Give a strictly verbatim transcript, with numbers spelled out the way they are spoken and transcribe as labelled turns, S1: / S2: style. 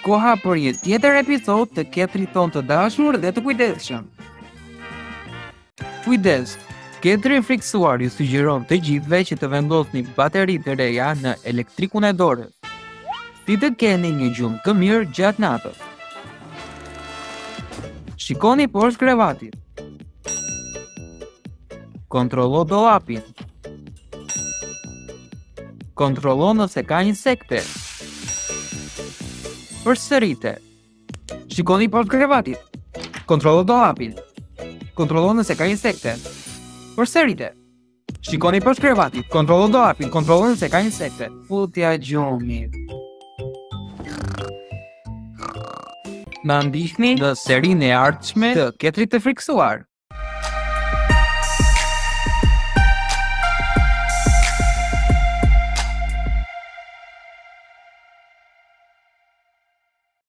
S1: koha për një tjetër episod të Ketri ton të dashur dhe të kujdesshëm. Kujdes! Ketri frikësuar ju sugjeron të gjithëve që të vendosni bateri të reja në elektrikun e dorës, si të keni një gjumë të mirë gjatë natës. Shikoni poshtë krevatit. Kontrollo dollapin. Kontrollo nëse ka insekte. Përsërite. Shikoni poshtë krevatit. Kontrollo dollapin. Kontrollo nëse ka insekte. Përsërite. Shikoni poshtë krevatit. Kontrollo dollapin. Kontrollo nëse ka insekte. Futja gjumi. Na ndiqni në serinë e ardhshme të Ketrit të frikësuar.